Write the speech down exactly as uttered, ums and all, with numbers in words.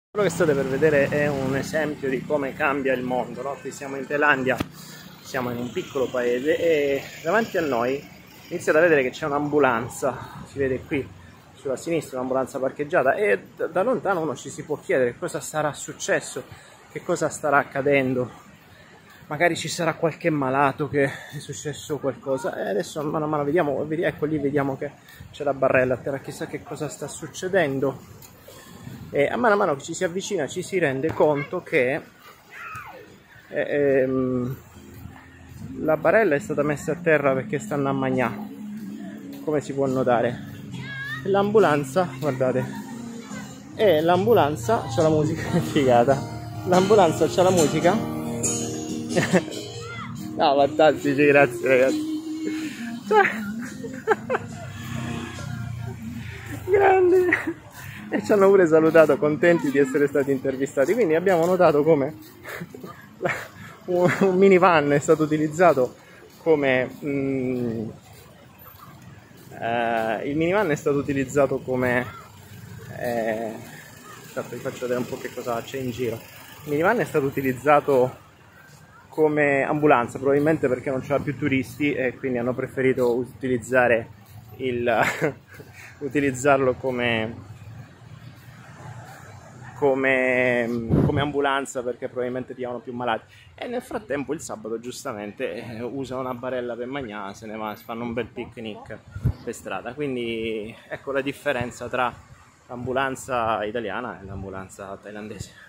Quello che state per vedere è un esempio di come cambia il mondo, no? Qui siamo in Thailandia, siamo in un piccolo paese e davanti a noi iniziate a vedere che c'è un'ambulanza, si vede qui sulla sinistra un'ambulanza parcheggiata e da, da lontano uno ci si può chiedere cosa sarà successo, che cosa starà accadendo, magari ci sarà qualche malato che è successo qualcosa e adesso mano a mano vediamo, ecco lì vediamo che c'è la barella a terra, chissà che cosa sta succedendo. E a mano a mano che ci si avvicina ci si rende conto che eh, ehm, la barella è stata messa a terra perché stanno a mangiare, come si può notare. L'ambulanza, guardate, e l'ambulanza c'ha la musica figata, l'ambulanza c'ha la musica no, fantastici, grazie ragazzi. Grande. E ci hanno pure salutato, contenti di essere stati intervistati. Quindi abbiamo notato come un, un minivan è stato utilizzato come mm, eh, il minivan è stato utilizzato come eh, aspetta, vi faccio vedere un po' che cosa c'è in giro. Il minivan è stato utilizzato come ambulanza, probabilmente perché non c'era più turisti e quindi hanno preferito utilizzare il utilizzarlo come Come, come ambulanza perché probabilmente ti avevano più malati e nel frattempo il sabato giustamente eh, usano una barella per mangiare, se ne va, si fanno un bel picnic per strada, quindi ecco la differenza tra l'ambulanza italiana e l'ambulanza thailandese.